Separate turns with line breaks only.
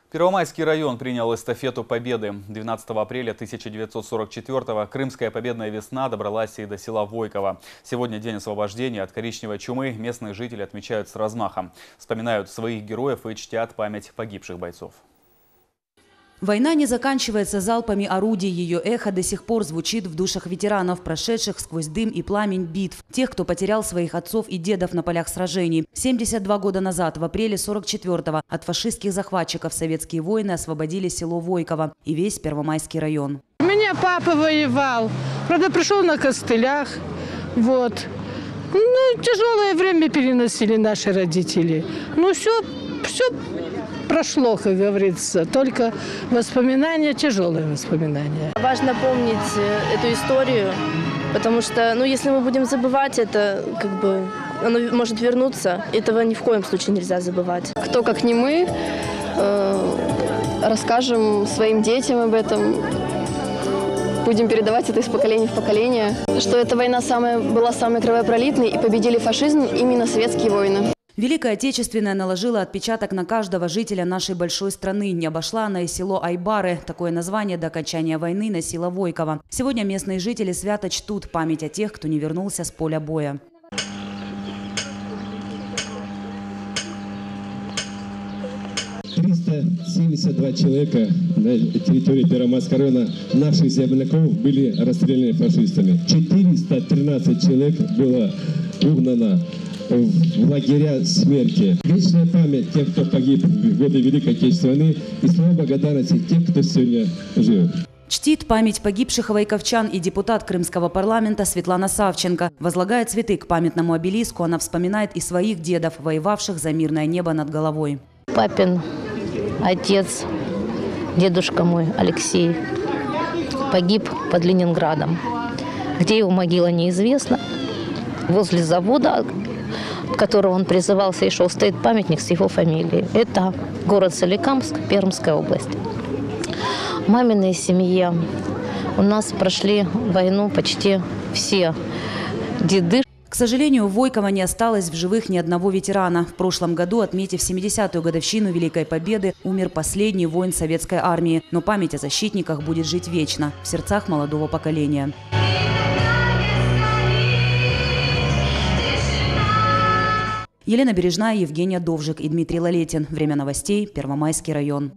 Первомайский район принял эстафету Победы. 12 апреля 1944-го Крымская победная весна добралась и до села Войково. Сегодня день освобождения от коричневой чумы местные жители отмечают с размахом. Вспоминают своих героев и чтят память погибших бойцов.
Война не заканчивается залпами орудий. Ее эхо до сих пор звучит в душах ветеранов, прошедших сквозь дым и пламень битв. Тех, кто потерял своих отцов и дедов на полях сражений. 72 года назад, в апреле 44-го, от фашистских захватчиков советские воины освободили село Войково и весь Первомайский район.
У меня папа воевал. Правда, пришел на костылях. Вот. Ну, тяжелое время переносили наши родители. Ну, все прошло, как говорится, только воспоминания, тяжелые воспоминания.
Важно помнить эту историю, потому что, если мы будем забывать это, оно может вернуться. Этого ни в коем случае нельзя забывать.
Кто, как не мы, расскажем своим детям об этом, будем передавать это из поколения в поколение, что эта война была самой кровопролитной и победили фашизм именно советские воины.
Великая Отечественная наложила отпечаток на каждого жителя нашей большой страны. Не обошла она и село Айбары. Такое название до окончания войны носило Войково. Сегодня местные жители свято чтут память о тех, кто не вернулся с поля боя.
372 человека на территории Первомайского района наших земляков были расстреляны фашистами. 413 человек было угнано в лагеря смерти. Вечная память тех, кто погиб в годы Великой Отечественной войны, и слова благодарности тех, кто сегодня жив.
Чтит память погибших войковчан и депутат Крымского парламента Светлана Савченко. Возлагая цветы к памятному обелиску, она вспоминает и своих дедов, воевавших за мирное небо над головой.
Папин отец, дедушка мой Алексей, погиб под Ленинградом. Где его могила, неизвестно. Возле завода, от которого он призывался и шел, стоит памятник с его фамилией. Это город Соликамск, Пермская область. В маминой семье у нас прошли войну почти все деды.
К сожалению, в Войково не осталось в живых ни одного ветерана. В прошлом году, отметив 70-ю годовщину Великой Победы, умер последний воин советской армии. Но память о защитниках будет жить вечно в сердцах молодого поколения. Елена Бережная, Евгения Довжик и Дмитрий Лалетин. Время новостей. Первомайский район.